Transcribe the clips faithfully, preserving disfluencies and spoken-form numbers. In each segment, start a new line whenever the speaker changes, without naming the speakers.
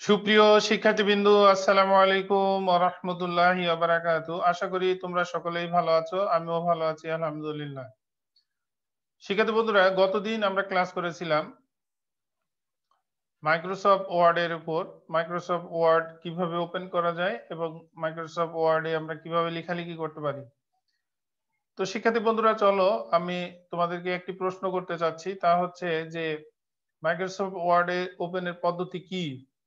সুপ্রিয় শিক্ষার্থীবৃন্দ, আসসালামু আলাইকুম ওয়া রাহমাতুল্লাহি ওয়া বারাকাতুহু। আশা করি তোমরা সকলেই ভালো আছো, আমিও ভালো আছি আলহামদুলিল্লাহ। শিক্ষার্থী বন্ধুরা, গতদিন আমরা ক্লাস করেছিলাম মাইক্রোসফট ওয়ার্ডের উপর। মাইক্রোসফট ওয়ার্ড কিভাবে ওপেন করা যায় এবং মাইক্রোসফট ওয়ার্ডে আমরা কিভাবে লেখালেখি করতে পারি। তো শিক্ষার্থী বন্ধুরা, চলো আমি তোমাদেরকে একটি প্রশ্ন করতে চাচ্ছি, তা হচ্ছে যে মাইক্রোসফট ওয়ার্ডে ওপেনের পদ্ধতি কি?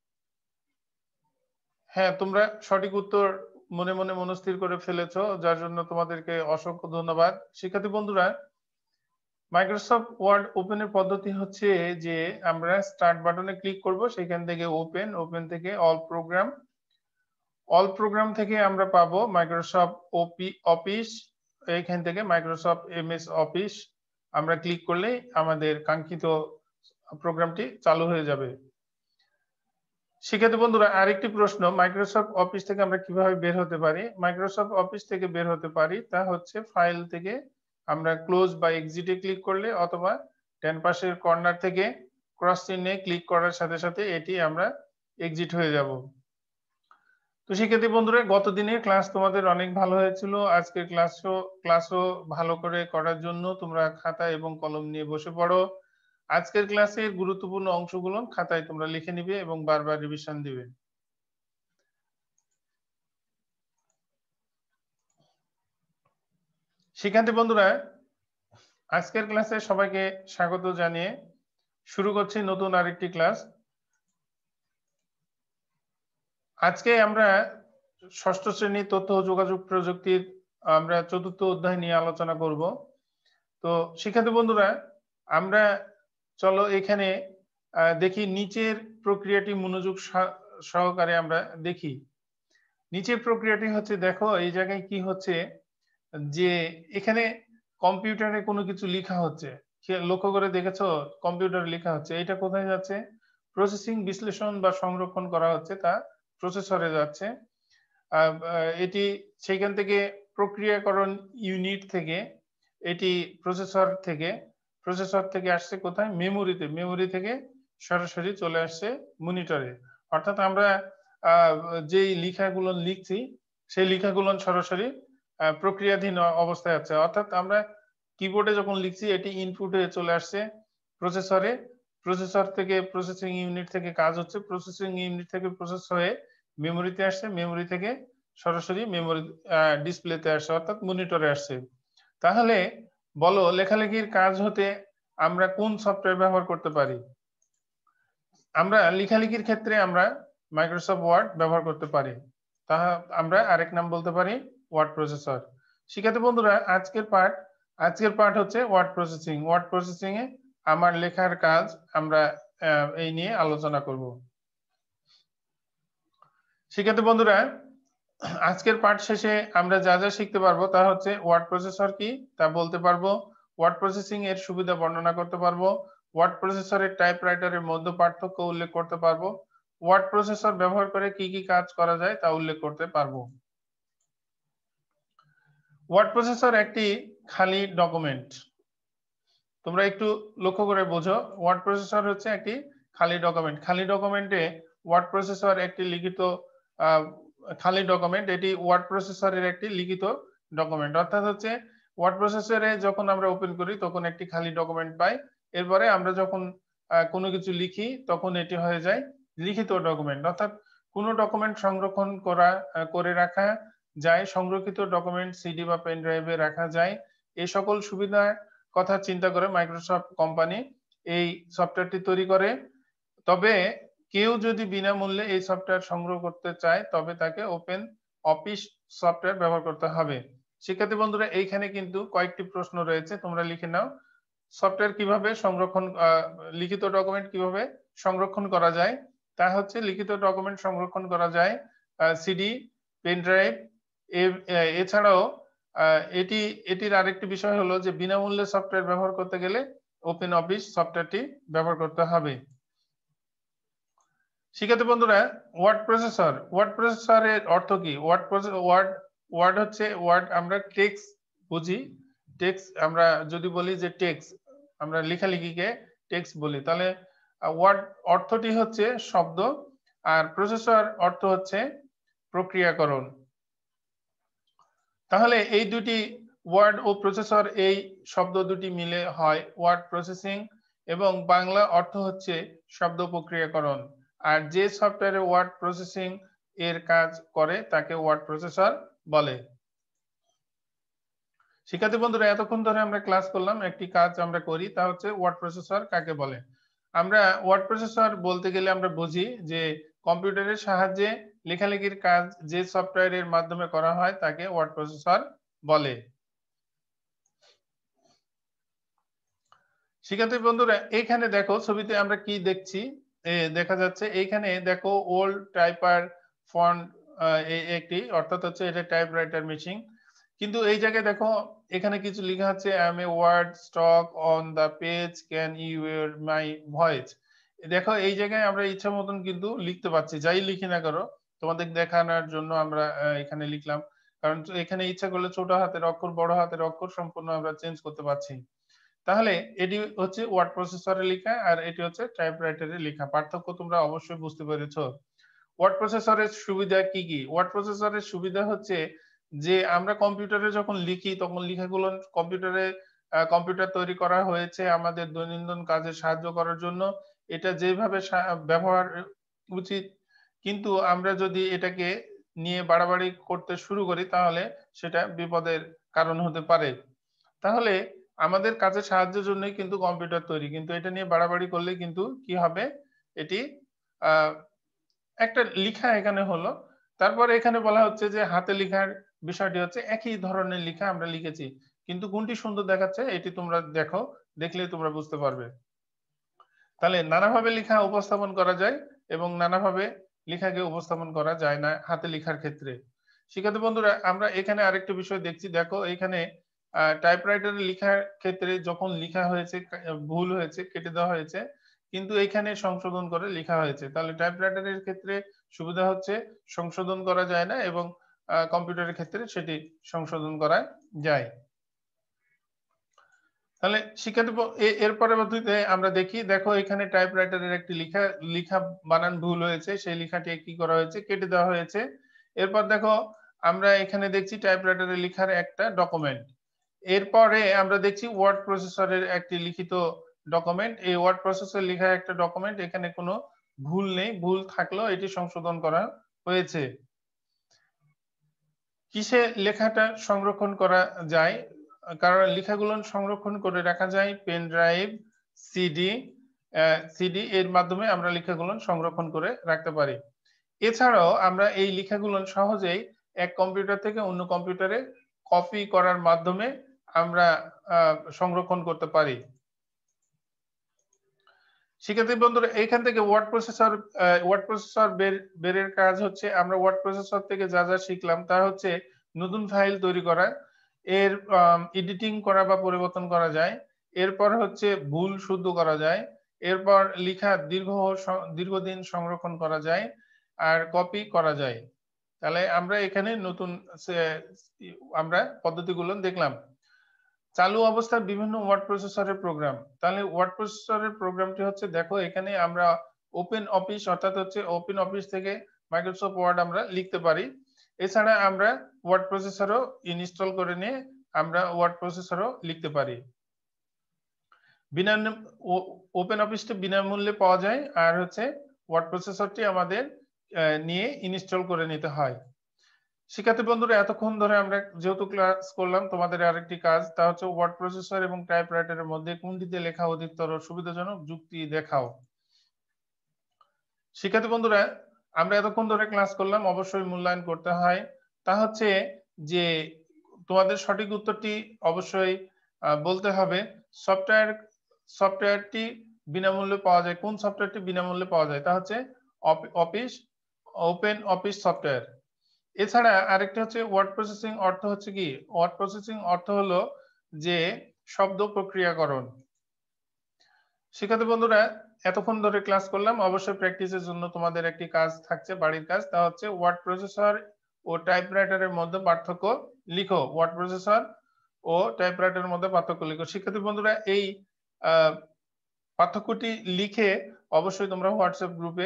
হ্যাঁ, তোমরা সঠিক উত্তর মনে মনে মনস্থির করে ফেলেছো, যার জন্য তোমাদেরকে অসংখ্য ধন্যবাদ। শিক্ষার্থী বন্ধুরা, মাইক্রোসফট ওয়ার্ড ওপেনের পদ্ধতি হচ্ছে যে আমরা স্টার্ট বাটনে ক্লিক করব, সেখান থেকে ওপেন, ওপেন থেকে অল প্রোগ্রাম, অল প্রোগ্রাম থেকে আমরা পাবো মাইক্রোসফট ওপি অফিস, এইখান থেকে মাইক্রোসফট এমএস অফিস আমরা ক্লিক করলেই আমাদের কাঙ্ক্ষিত প্রোগ্রামটি চালু হয়ে যাবে। শিক্ষার্থী বন্ধুরা, আরেকটি প্রশ্ন, মাইক্রোসফট অফিস থেকে আমরা কিভাবে বের হতে পারি? মাইক্রোসফট অফিস থেকে বের হতে পারি, তা হচ্ছে ফাইল থেকে আমরা ক্লোজ বা এক্সিটে ক্লিক করলে, অথবা ডান পাশের কর্নার থেকে ক্রস চিহ্নে ক্লিক করার সাথে সাথে এটি আমরা এক্সিট হয়ে যাব। তো শিক্ষার্থী বন্ধুরা, গত দিনের ক্লাস তোমাদের অনেক ভালো হয়েছিল। আজকের ক্লাসও ক্লাসও ভালো করে করার জন্য তোমরা খাতা এবং কলম নিয়ে বসে পড়ো। আজকের ক্লাসের গুরুত্বপূর্ণ অংশগুলো খাতায় তোমরা লিখে নিবে এবং বারবার রিভিশন দিবে। শিক্ষার্থী বন্ধুরা, আজকের ক্লাসে সবাইকে স্বাগত জানিয়ে শুরু করছি নতুন আরেকটি ক্লাস। আজকে আমরা ষষ্ঠ শ্রেণী তথ্য ও যোগাযোগ প্রযুক্তির আমরা চতুর্থ অধ্যায় নিয়ে আলোচনা করব। তো শিক্ষার্থী বন্ধুরা, আমরা চলো এখানে দেখি নিচের প্রক্রিয়াটি মনোযোগ সহকারে আমরা দেখি। নিচের প্রক্রিয়াটি হচ্ছে, দেখো এই জায়গায় কি হচ্ছে, যে এখানে কম্পিউটারে কোনো কিছু লেখা হচ্ছে, লক্ষ্য করে দেখেছো? কম্পিউটারে লেখা হচ্ছে, এটা কোথায় যাচ্ছে? প্রসেসিং, বিশ্লেষণ বা সংরক্ষণ করা হচ্ছে, তা প্রসেসরে যাচ্ছে। এটি সেখান থেকে প্রক্রিয়াকরণ ইউনিট থেকে এটি প্রসেসর থেকে প্রসেসর থেকে আসছে কোথায়? মেমোরিতে, মেমোরি থেকে সরাসরি চলে আসছে মনিটরে। অর্থাৎ আমরা যেই লেখাগুলো লিখছি সেই লেখাগুলো সরাসরি প্রক্রিয়াধীন অবস্থায় আছে। অর্থাৎ আমরা কিবোর্ডে যখন লিখছি এটি ইনপুটে চলে আসছে প্রসেসরে, প্রসেসর থেকে প্রসেসিং ইউনিট থেকে কাজ হচ্ছে, প্রসেসিং ইউনিট থেকে প্রসেস হয়ে মেমোরিতে আসছে, মেমোরি থেকে সরাসরি মেমোরি ডিসপ্লেতে আসছে, অর্থাৎ মনিটরে আসছে। তাহলে বলো, লেখালেখির কাজ হতে আমরা কোন সফটওয়্যার ব্যবহার করতে পারি? আমরা লেখালেখির ক্ষেত্রে আমরা মাইক্রোসফট ওয়ার্ড ব্যবহার করতে পারি, তা আমরা আরেক নাম বলতে পারি ওয়ার্ড প্রসেসর। শিক্ষার্থী বন্ধুরা, আজকের পার্ট আজকের পার্ট হচ্ছে ওয়ার্ড প্রসেসিং। ওয়ার্ড প্রসেসিং এ আমার লেখার কাজ আমরা এই নিয়ে আলোচনা করব। শিক্ষার্থী বন্ধুরা, আজকের পার্ট শেষে আমরা যা যা শিখতে পারবো তা হচ্ছে ওয়ার্ড প্রসেসর কি তা বলতে পারবো, ওয়ার্ড প্রসেসিং এর সুবিধা বর্ণনা করতে পারবো, ওয়ার্ড প্রসেসরের টাইপরাইটারের মধ্যে পার্থক্য উল্লেখ করতে পারবো, ওয়ার্ড প্রসেসর ব্যবহার করে কি কি কাজ করা যায় তা উল্লেখ করতে পারবো। ওয়ার্ড প্রসেসর একটি খালি ডকুমেন্ট। তোমরা একটু লক্ষ্য করে বোঝো, ওয়ার্ড প্রসেসর হচ্ছে একটি খালি ডকুমেন্ট। খালি ডকুমেন্টে ওয়ার্ড প্রসেসর একটি লিখিত খালি ডকুমেন্ট, এটি ওয়ার্ড প্রসেসরের একটি লিখিত ডকুমেন্ট। অর্থাৎ হচ্ছে ওয়ার্ড প্রসেসরে যখন আমরা ওপেন করি তখন একটি খালি ডকুমেন্ট পাই, এরপরে আমরা যখন কোনো কিছু লিখি তখন এটি হয়ে যায় লিখিত ডকুমেন্ট। অর্থাৎ কোনো ডকুমেন্ট সংরক্ষণ করা করে রাখা যায়, সংরক্ষিত ডকুমেন্ট সিডি বা পেন ড্রাইভে রাখা যায়। এই সকল সুবিধা কথা চিন্তা করে মাইক্রোসফট কোম্পানি এই সফটওয়্যারটি তৈরি করে। তবে কেউ যদি বিনামূল্যে এই সফটওয়্যার সংগ্রহ করতে চায় তবে তাকে ওপেন অফিস সফটওয়্যার ব্যবহার করতে হবে। শিক্ষার্থী বন্ধুরা, এইখানে কিন্তু কয়েকটি প্রশ্ন রয়েছে, তোমরা লিখে নাও। সফটওয়্যার কিভাবে সংরক্ষণ, লিখিত ডকুমেন্ট কিভাবে সংরক্ষণ করা যায়? তা হচ্ছে লিখিত ডকুমেন্ট সংরক্ষণ করা যায় সিডি, পেন ড্রাইভ। এছাড়াও এটি এটির আরেকটি বিষয় হলো যে বিনামূল্যে সফটওয়্যার ব্যবহার করতে গেলে ওপেন অফিস সফটওয়্যারটি ব্যবহার করতে হবে। শিক্ষার্থী বন্ধুরা, ওয়ার্ড প্রসেসর ওয়ার্ড প্রসেসরের অর্থ কি? ওয়ার্ড ওয়ার্ড ওয়ার্ড হচ্ছে ওয়ার্ড আমরা টেক্সট বুঝি। টেক্সট আমরা যদি বলি যে টেক্সট, আমরা লেখালেখিকে টেক্সট বলি, তাহলে ওয়ার্ড অর্থটি হচ্ছে শব্দ। আর প্রসেসর অর্থ হচ্ছে প্রক্রিয়াকরণ। তাহলে এই দুটি ওয়ার্ড ও প্রসেসর এই শব্দ দুটি মিলে হয় ওয়ার্ড প্রসেসিং, এবং বাংলা অর্থ হচ্ছে শব্দ প্রক্রিয়াকরণ। আর যে সফটওয়্যারে ওয়ার্ড প্রসেসিং এর কাজ করে তাকে ওয়ার্ড প্রসেসর বলে। শিক্ষার্থী বন্ধুরা, এতক্ষণ ধরে আমরা ক্লাস করলাম, একটি কাজ আমরা করি, তা হচ্ছে ওয়ার্ড প্রসেসর কাকে বলে। আমরা ওয়ার্ড প্রসেসর বলতে গেলে আমরা বুঝি যে কম্পিউটারের সাহায্যে লেখালেখির কাজ যে সফটওয়্যারের মাধ্যমে করা হয় তাকে ওয়ার্ড প্রসেসর বলে। শিক্ষার্থী বন্ধুরা, এইখানে দেখো ছবিতে আমরা কি দেখছি, দেখা যাচ্ছে এইখানে দেখো ওল্ড টাইপার ফন্ট একটি, অর্থাৎ হচ্ছে এটা টাইপরাইটার মেশিন। কিন্তু এই জায়গায় দেখো এখানে কিছু লেখা আছে, I am a word stuck on the page, can you hear my voice. দেখো এই জায়গায় আমরা ইচ্ছা মতন কিন্তু লিখতে পাচ্ছি, যাই লিখি না করো তোমাদের দেখানোর জন্য আমরা এখানে লিখলাম, কারণ এখানে ইচ্ছা করলে ছোট হাতের অক্ষর বড় হাতের অক্ষর সম্পূর্ণ আমরা চেঞ্জ করতে পারছি। তাহলে এটি হচ্ছে ওয়ার্ড প্রসেসরে লেখা, আর এটি হচ্ছে টাইপরাইটারে লেখা। পার্থক্য তোমরা অবশ্যই বুঝতে পেরেছো। ওয়ার্ড প্রসেসরের সুবিধা কি কি? ওয়ার্ড প্রসেসরের সুবিধা হচ্ছে যে আমরা কম্পিউটারে যখন লিখি তখন লেখাগুলো কম্পিউটারে কম্পিউটার তৈরি করা হয়েছে আমাদের দৈনন্দিন কাজে সাহায্য করার জন্য, এটা যেভাবে ব্যবহার উচিত, কিন্তু আমরা যদি এটাকে নিয়ে বাড়াবাড়ি করতে শুরু করি তাহলে সেটা বিপদের কারণ হতে পারে। তাহলে আমাদের কাজে সাহায্যের জন্যই কিন্তু কম্পিউটার তৈরি, কিন্তু এটা নিয়ে বাড়াবাড়ি করলে কিন্তু কি হবে, এটি আহ একটা লেখা এখানে হলো। তারপর এখানে বলা হচ্ছে যে হাতে লেখার বিষয়টি হচ্ছে একই ধরনের লেখা আমরা লিখেছি, কিন্তু কোনটি সুন্দর দেখাচ্ছে এটি তোমরা দেখো, দেখলে তোমরা বুঝতে পারবে। তাহলে নানাভাবে লেখা উপস্থাপন করা যায় এবং নানাভাবে লেখাকে উপস্থাপন করা যায় না হাতে লেখার ক্ষেত্রে। শিক্ষার্থী বন্ধুরা, আমরা এখানে আরেকটা বিষয় দেখছি, দেখো এখানে টাইপরাইটারে লেখার ক্ষেত্রে যখন লেখা হয়েছে ভুল হয়েছে কেটে দেওয়া হয়েছে, কিন্তু এখানে সংশোধন করে লেখা হয়েছে। তাহলে টাইপরাইটারের ক্ষেত্রে সুবিধা হচ্ছে সংশোধন করা যায় না, এবং কম্পিউটারের ক্ষেত্রে সেটি সংশোধন করা যায়। তাহলে শিক্ষার্থী এর পরবর্তীতে আমরা দেখি, দেখো এখানে টাইপরাইটারের একটি লেখা লেখা বানান ভুল হয়েছে, সেই লেখাটি কি করা হয়েছে, কেটে দেওয়া হয়েছে। এরপর দেখো আমরা এখানে দেখছি টাইপরাইটারের লেখার একটা ডকুমেন্ট। এরপরে আমরা দেখছি ওয়ার্ড প্রসেসরের একটি লিখিত ডকুমেন্ট। এই ওয়ার্ড প্রসেসর লেখা একটা ডকুমেন্ট, এখানে কোনো ভুল নেই, ভুল থাকলেও এটি সংশোধন করা হয়েছে। কিসে লেখাটা সংরক্ষণ করা যায়? কারণ লেখাগুলো সংরক্ষণ করে রাখা যায় পেন ড্রাইভ, সিডি, সিডি এর মাধ্যমে আমরা লেখাগুলো সংরক্ষণ করে রাখতে পারি। এছাড়াও আমরা এই লেখাগুলো সহজেই এক কম্পিউটার থেকে অন্য কম্পিউটারে কপি করার মাধ্যমে আমরা সংরক্ষণ করতে পারি। শিক্ষার্থী বন্ধুরা, এইখান থেকে ওয়ার্ড প্রসেসর ওয়ার্ড প্রসেসর বের বেরের কাজ হচ্ছে আমরা ওয়ার্ড প্রসেসর থেকে যা যা শিখলাম তা হচ্ছে নতুন ফাইল তৈরি করা, এর এডিটিং করা বা পরিবর্তন করা যায়, এরপর হচ্ছে ভুল শুদ্ধ করা যায়, এরপর লেখা দীর্ঘ দীর্ঘদিন সংরক্ষণ করা যায়, আর কপি করা যায়। তাহলে আমরা এখানে নতুন আমরা পদ্ধতিগুলো দেখলাম। চালু অবস্থায় বিভিন্ন ওয়ার্ড প্রসেসরের প্রোগ্রাম। তাহলে ওয়ার্ড প্রসেসরের প্রোগ্রামটি হচ্ছে, দেখো এখানে আমরা ওপেন অফিস, অর্থাৎ হচ্ছে ওপেন অফিস থেকে মাইক্রোসফট ওয়ার্ড আমরা লিখতে পারি। এছাড়া আমরা ওয়ার্ড প্রসেসরও ইনস্টল করে নিয়ে আমরা ওয়ার্ড প্রসেসরও লিখতে পারি। বিনা ওপেন অফিসটি বিনামূল্যে পাওয়া যায়, আর হচ্ছে ওয়ার্ড প্রসেসরটি আমাদের নিয়ে ইনস্টল করে নিতে হয়। শিক্ষার্থী বন্ধুরা, এতক্ষণ ধরে আমরা যেহেতু ক্লাস করলাম, তোমাদের আরেকটি কাজ, তা হচ্ছে ওয়ার্ড প্রসেসর এবং টাইপরাইটারের মধ্যে কোনটিতে লেখা অধিকতর সুবিধাজনক যুক্তি দেখাও। শিক্ষার্থী বন্ধুরা, আমরা এতক্ষণ ধরে ক্লাস করলাম, অবশ্যই মূল্যায়ন করতে হয়। তা হচ্ছে যে তোমাদের সঠিক উত্তরটি অবশ্যই বলতে হবে। সফটওয়্যার সফটওয়্যারটি বিনামূল্যে পাওয়া যায়, কোন সফটওয়্যারটি বিনামূল্যে পাওয়া যায়? তা হচ্ছে অফিস, ওপেন অফিস সফটওয়্যার। এছাড়া আরেকটা হচ্ছে ওয়ার্ড প্রসেসিং অর্থ হচ্ছে কি, ওয়ার্ড প্রসেসিং অর্থ হলো যে শব্দ প্রক্রিয়াকরণ। শিক্ষার্থী বন্ধুরা, এতক্ষণ ধরে ক্লাস করলাম, অবশ্যই প্র্যাকটিসের জন্য তোমাদের একটি কাজ থাকছে, বাড়ির কাজ, তা হচ্ছে ওয়ার্ড প্রসেসর ও টাইপরাইটারের মধ্যে পার্থক্য লিখো। ওয়ার্ড প্রসেসর ও টাইপরাইটারের মধ্যে পার্থক্য লিখো। শিক্ষার্থী বন্ধুরা, এই পার্থক্যটি লিখে অবশ্যই তোমরা হোয়াটসঅ্যাপ গ্রুপে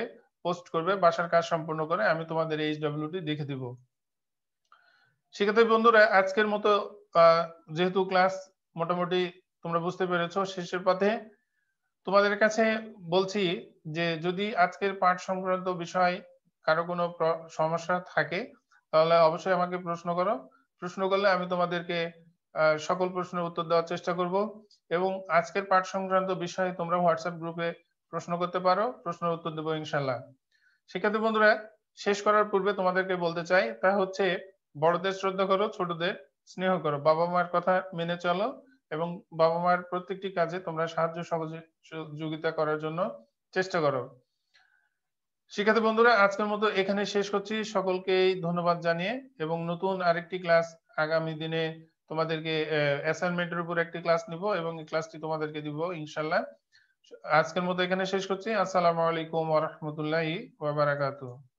পোস্ট করবে বাসার কাজ সম্পূর্ণ করে আমি তোমাদের এইচডব্লিউটি দেখে দিব। শিক্ষার্থী বন্ধুরা আজকের মতো যেহেতু ক্লাস মোটামুটি তোমরা বুঝতে পেরেছো শেষের পথে, তোমাদের কাছে বলছি যে যদি আজকের পাঠ সংক্রান্ত বিষয় কারো কোনো সমস্যা থাকে তাহলে অবশ্যই আমাকে প্রশ্ন করো। প্রশ্ন করলে আমি তোমাদেরকে সকল প্রশ্নের উত্তর দেওয়ার চেষ্টা করব এবং আজকের পাঠ সংক্রান্ত বিষয়ে তোমরা হোয়াটসঅ্যাপ গ্রুপে প্রশ্ন করতে পারো, প্রশ্নের উত্তর দেবো ইনশাল্লাহ। শিক্ষার্থী বন্ধুরা শেষ করার পূর্বে তোমাদেরকে বলতে চাই তা হচ্ছে বড়দের শ্রদ্ধা করো, ছোটদের স্নেহ করো, বাবা মার কথা মেনে চলো এবং বাবা মার প্রত্যেকটি কাজে তোমরা সাহায্য সহযোগিতা করার জন্য চেষ্টা করো। শিক্ষার্থী বন্ধুরা আজকের মতো এখানে শেষ করছি, সকলকেই ধন্যবাদ জানিয়ে এবং নতুন আরেকটি ক্লাস আগামী দিনে তোমাদেরকে অ্যাসাইনমেন্টের উপর একটি ক্লাস নিব এবং এই ক্লাসটি তোমাদেরকে দিব ইনশাল্লাহ। আজকের মতো এখানে শেষ করছি। আসসালামু আলাইকুম ওয়া রাহমাতুল্লাহি ওয়া বারাকাতুহু।